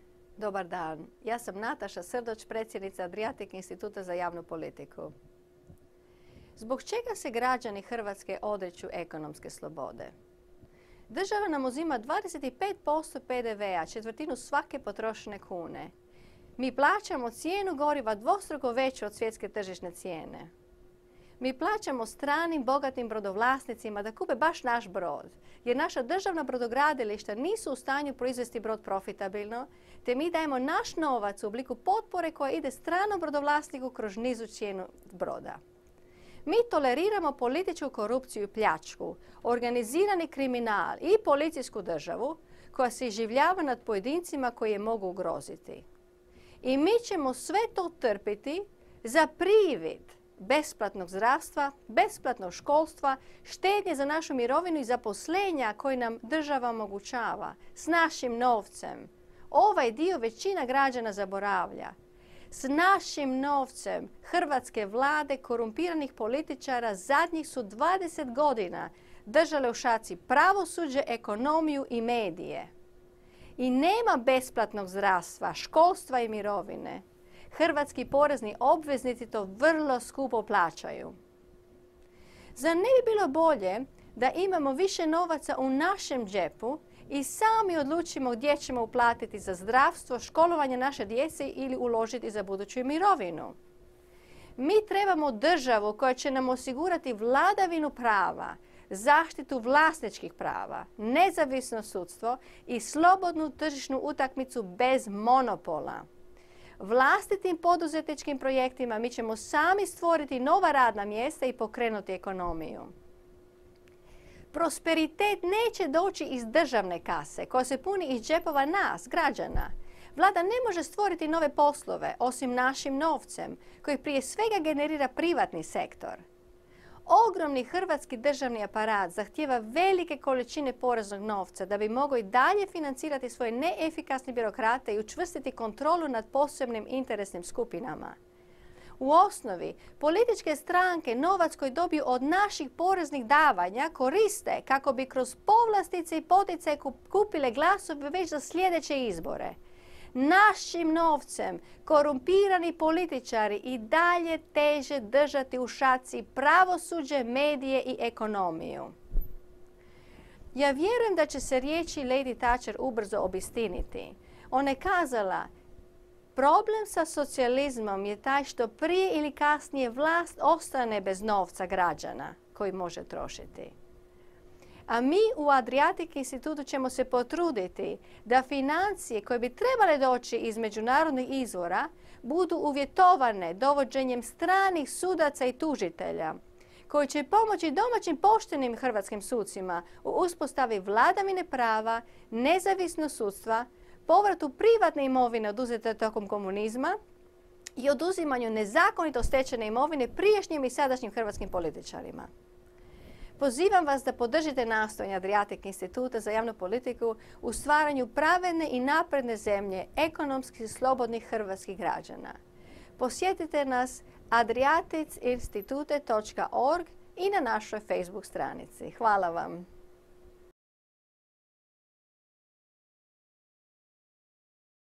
Dobar dan. Ja sam Nataša Srdoć, predsjednica Adriatic instituta za javnu politiku. Zbog čega se građani Hrvatske odriču ekonomske slobode? Država nam uzima 25% PDV-a, četvrtinu svake potrošene kune. Mi plaćamo cijenu goriva dvostruko veću od svjetske tržišne cijene. Mi plaćamo stranim bogatim brodovlasnicima da kupe baš naš brod, jer naša državna brodogradilišta nisu u stanju proizvesti brod profitabilno, te mi dajemo naš novac u obliku potpore koja ide stranom brodovlasniku kroz nižu cijenu broda. Mi toleriramo političku korupciju i pljačku, organizirani kriminal i policijsku državu koja se iživljava nad pojedincima koji je mogu ugroziti. I mi ćemo sve to trpiti za privid besplatnog zdravstva, besplatnog školstva, štednje za našu mirovinu i zaposlenja koje nam država omogućava s našim novcem. Ovaj dio većina građana zaboravlja. S našim novcem hrvatske vlade korumpiranih političara zadnjih su 20 godina držale u šaci pravosuđe, ekonomiju i medije. I nema besplatnog zdravstva, školstva i mirovine. Hrvatski porezni obveznici to vrlo skupo plaćaju. Zar ne bi bilo bolje da imamo više novaca u našem džepu i sami odlučimo gdje ćemo uplatiti za zdravstvo, školovanje naše djece ili uložiti za buduću mirovinu? Mi trebamo državu koja će nam osigurati vladavinu prava, zaštitu vlasničkih prava, nezavisno sudstvo i slobodnu tržišnu utakmicu bez monopola. Vlastitim poduzetničkim projektima mi ćemo sami stvoriti nova radna mjesta i pokrenuti ekonomiju. Prosperitet neće doći iz državne kase koja se puni iz džepova nas, građana. Vlada ne može stvoriti nove poslove osim našim novcem koji prije svega generira privatni sektor. Ogromni hrvatski državni aparat zahtijeva velike količine poreznog novca da bi mogao i dalje financirati svoje neefikasne birokrate i učvrstiti kontrolu nad posebnim interesnim skupinama. U osnovi, političke stranke novac koji dobiju od naših poreznih davanja koriste kako bi kroz povlastice i poticaje kupile glasove već za sljedeće izbore. Našim novcem korumpirani političari i dalje teže držati u šaci pravosuđe, medije i ekonomiju. Ja vjerujem da će se riječi Lady Thatcher ubrzo obistiniti. Ona je kazala: problem sa socijalizmom je taj što prije ili kasnije vlast ostane bez novca građana koji može trošiti. A mi u Adriatic institutu ćemo se potruditi da financije koje bi trebale doći iz međunarodnih izvora budu uvjetovane dovođenjem stranih sudaca i tužitelja koji će pomoći domaćim poštenim hrvatskim sucima u uspostavi vladavine prava, nezavisnog sudstva, povratu privatne imovine oduzete tokom komunizma i oduzimanju nezakonito stečene imovine prijašnjim i sadašnjim hrvatskim političarima. Pozivam vas da podržite nastojanja Adriatic instituta za javnu politiku u stvaranju pravedne i napredne zemlje ekonomski slobodnih hrvatskih građana. Posjetite nas adriaticinstitute.org i na našoj Facebook stranici. Hvala vam.